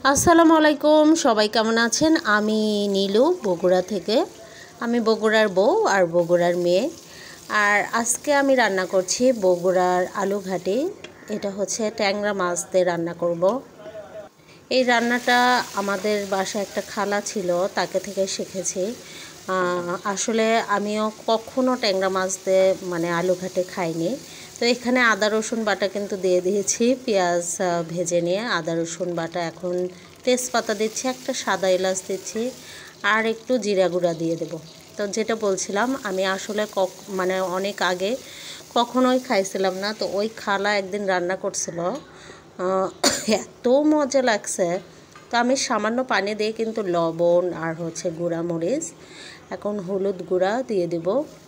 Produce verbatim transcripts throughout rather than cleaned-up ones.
আসসালামু আলাইকুম, সবাই কেমন আছেন? আমি নীলু, বগুড়া থেকে। আমি বগুড়ার বউ আর বগুড়ার মেয়ে। আর আজকে আমি রান্না করছি বগুড়ার আলু ঘাটি। এটা হচ্ছে ট্যাংরা মাছ দিয়ে রান্না করব। এই রান্নাটা আমাদের বাসায় একটা খালা ছিল, তাকে থেকে শিখেছি। আসলে আমিও কখনো ট্যাংরা মাছ দিয়ে মানে আলু ঘাটে খাইনি। তো এখানে আদা রসুন বাটা কিন্তু দিয়ে দিয়েছি, পেঁয়াজ ভেজে নিয়ে আদা রসুন বাটা, এখন তেজপাতা দিচ্ছি, একটা সাদা এলাচ দিচ্ছি, আর একটু জিরা গুঁড়া দিয়ে দেব। তো যেটা বলছিলাম, আমি আসলে কক মানে অনেক আগে কখনোই খাইছিলাম না। তো ওই খালা একদিন রান্না করছিল, এত মজা লাগছে। তো আমি সামান্য পানি দিয়ে কিন্তু লবণ আর হচ্ছে গুঁড়া মরিচ, এখন হলুদ গুঁড়া দিয়ে দিব।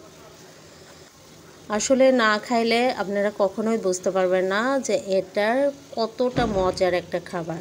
আসলে না খাইলে আপনারা কখনোই বুঝতে পারবেন না যে এটার কতটা মজার একটা খাবার।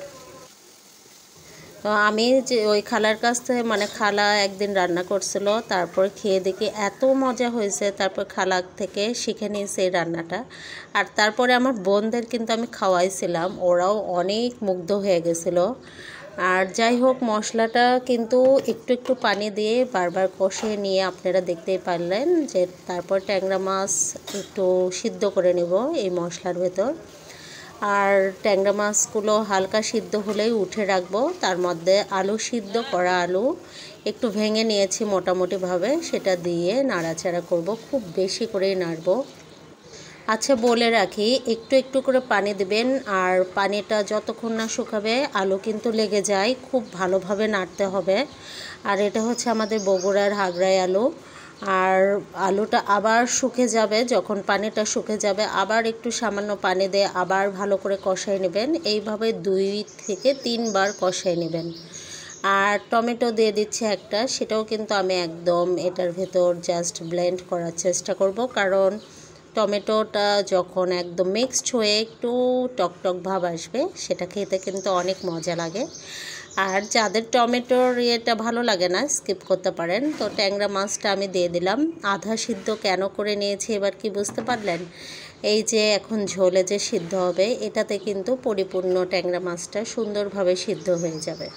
তো আমি যে ওই খালার কাছ থেকে মানে খালা একদিন রান্না করছিল, তারপর খেয়ে দেখি এত মজা হয়েছে, তারপর খালা থেকে শিখে নিয়েছি এই রান্নাটা। আর তারপরে আমার বোনদের কিন্তু আমি খাওয়াইছিলাম, ওরাও অনেক মুগ্ধ হয়ে গেছিলো। আর যাই হোক, মশলাটা কিন্তু একটু একটু পানি দিয়ে বারবার কষিয়ে নিয়ে আপনারা দেখতেই পারলেন যে তারপর ট্যাংরা মাছ একটু সিদ্ধ করে নেব এই মশলার ভেতর। আর ট্যাংরা মাছগুলো হালকা সিদ্ধ হলেই উঠে রাখবো। তার মধ্যে আলু সিদ্ধ করা আলু একটু ভেঙে নিয়েছি মোটামুটিভাবে, সেটা দিয়ে নাড়াচাড়া করব, খুব বেশি করেই নাড়ব। আচ্ছা, বলে রাখি, একটু একটু করে পানি দেবেন, আর পানিটা যতক্ষণ না শুকাবে আলু কিন্তু লেগে যায়, খুব ভালোভাবে নাড়তে হবে। আর এটা হচ্ছে আমাদের বগুড়ার হাগড়াই আলু। আর আলুটা আবার শুকে যাবে, যখন পানিটা শুকে যাবে আবার একটু সামান্য পানি দিয়ে আবার ভালো করে কষাই নেবেন। এইভাবে দুই থেকে তিনবার কষাই নেবেন। আর টমেটো দিয়ে দিচ্ছি একটা, সেটাও কিন্তু আমি একদম এটার ভেতর জাস্ট ব্লেন্ড করার চেষ্টা করব, কারণ টমেটোটা যখন একদম মিক্সড হয়ে একটু টকটক ভাব আসবে, সেটা খেতে কিন্তু অনেক মজা লাগে। আর যাদের টমেটোর ইয়েটা ভালো লাগে না, স্কিপ করতে পারেন। তো ট্যাংরা মাছটা আমি দিয়ে দিলাম। আধা সিদ্ধ কেন করে নিয়েছি এবার কি বুঝতে পারলেন? এই যে এখন ঝোলে যে সিদ্ধ হবে, এটাতে কিন্তু পরিপূর্ণ ট্যাংরা মাছটা সুন্দরভাবে সিদ্ধ হয়ে যাবে।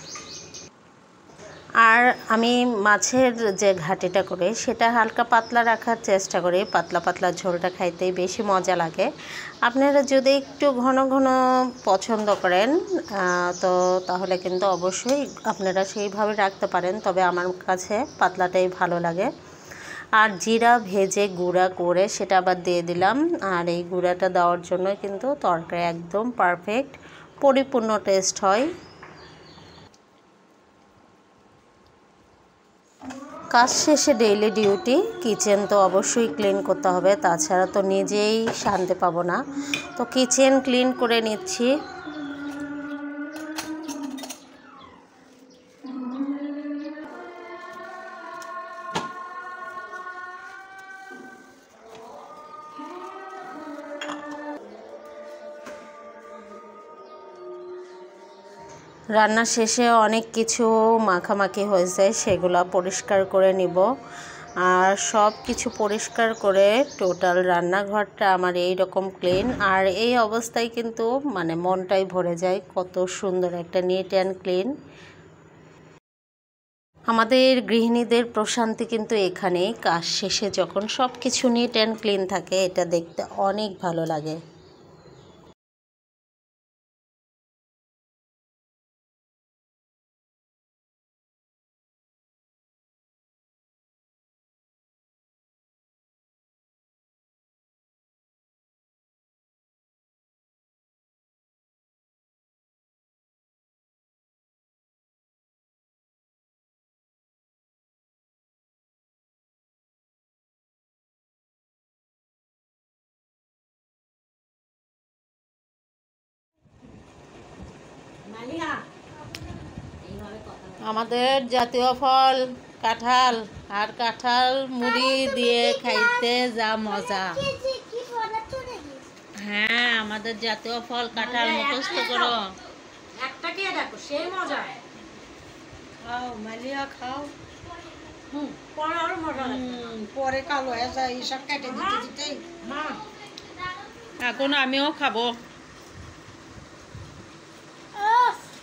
আর আমি মাছের যে ঘাটিটা করে সেটা হালকা পাতলা রাখার চেষ্টা করি, পাতলা পাতলা ঝোলটা খাইতেই বেশি মজা লাগে। আপনারা যদি একটু ঘন ঘন পছন্দ করেন তো তাহলে কিন্তু অবশ্যই আপনারা সেইভাবে রাখতে পারেন, তবে আমার কাছে পাতলাটাই ভালো লাগে। আর জিরা ভেজে গুঁড়া করে সেটা আবার দিয়ে দিলাম। আর এই গুঁড়াটা দেওয়ার জন্য কিন্তু তরকারি একদম পারফেক্ট পরিপূর্ণ টেস্ট হয়। কাজ শেষে ডেইলি ডিউটি, কিচেন তো অবশ্যই ক্লিন করতে হবে, তাছাড়া তো নিজেই শান্তি পাবো না। তো কিচেন ক্লিন করে নিচ্ছি। রান্না শেষে অনেক কিছু মাখামাখি হয়েছে, সেগুলো পরিষ্কার করে নিব। আর সব কিছু পরিষ্কার করে টোটাল রান্নাঘরটা আমার এই রকম ক্লিন। আর এই অবস্থায় কিন্তু মানে মনটাই ভরে যায়, কত সুন্দর একটা নিট অ্যান্ড ক্লিন। আমাদের গৃহিণীদের প্রশান্তি কিন্তু এখানেই, কাজ শেষে যখন সব কিছু নিট অ্যান্ড ক্লিন থাকে, এটা দেখতে অনেক ভালো লাগে। আমাদের জাতীয় ফল কাঁঠাল, আর কাঁঠাল মুড়ি দিয়ে খাইতে যা মজা। হ্যাঁ, আমাদের জাতীয় ফল কাঁঠাল, মুখস্থ করো। একটা কে দেখো সেই মজা। খাও মালিয়া, খাও। হুম, পরে আরো মজা লাগবে। পরে কালো হয়ে যায়, এইসব কেটে দিতে দিতেই। মা, এখন আমিও খাবো।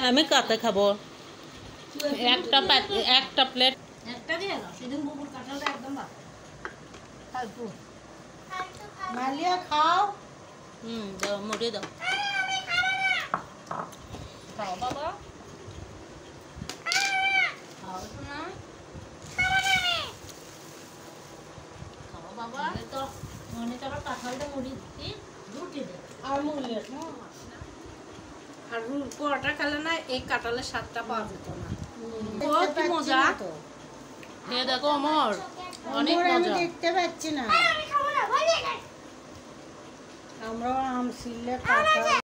আমি কাতে খাবো একটা একটা প্লেট একটা দিয়ে দাও সেদিন বুবুর কাঁঠালটা একদম ভালো ফালতু মালিয়া খাও হুম দাও মুড়ি দাও খাও বাবা খাও শোনা খাও বাবা তো মনে তো আবার কাঁঠালটা মুড়ি দিচ্ছি রুটি দে আর মুড়ি আর পরোটা খেলে না এই কাঁঠালের স্বাদটা পাওয়া যেত না ও কি মজা খেয়ে দেখো অমর অনেক মজা দেখতে পাচ্ছি না আমরা আম ছিলে কাঁঠাল